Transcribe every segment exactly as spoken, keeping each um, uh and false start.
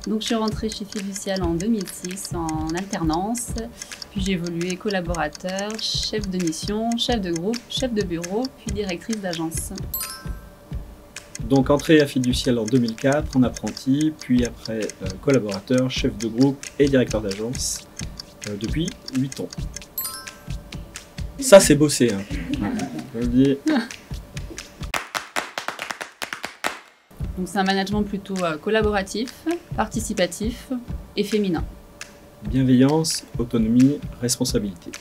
Donc je suis rentrée chez Fiducial en deux mille six en alternance, puis j'ai évolué collaborateur, chef de mission, chef de groupe, chef de bureau, puis directrice d'agence. Donc entrée à Fiducial en deux mille quatre en apprenti, puis après euh, collaborateur, chef de groupe et directeur d'agence euh, depuis huit ans. Ça c'est bossé, hein. Je le dis. Donc c'est un management plutôt collaboratif, participatif et féminin. Bienveillance, autonomie, responsabilité.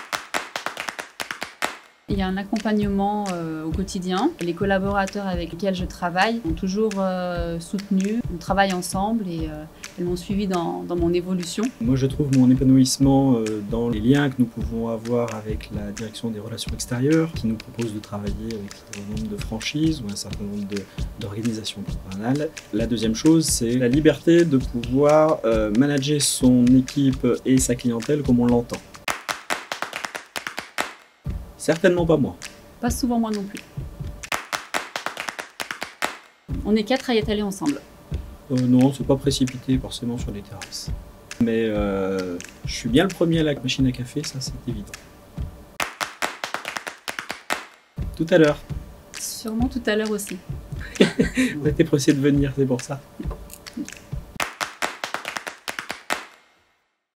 Il y a un accompagnement euh, au quotidien. Les collaborateurs avec lesquels je travaille m'ont toujours euh, soutenu. On travaille ensemble et euh, elles m'ont suivi dans, dans mon évolution. Moi je trouve mon épanouissement euh, dans les liens que nous pouvons avoir avec la direction des relations extérieures, qui nous propose de travailler avec un certain nombre de franchises ou un certain nombre d'organisations patronales. La deuxième chose, c'est la liberté de pouvoir euh, manager son équipe et sa clientèle comme on l'entend. Certainement pas moi. Pas souvent moi non plus. On est quatre à y être allés ensemble. Euh, non, c'est pas précipité forcément sur les terrasses. Mais euh, je suis bien le premier à la machine à café, ça c'est évident. Tout à l'heure. Sûrement tout à l'heure aussi. Vous êtes pressé de venir, c'est pour ça.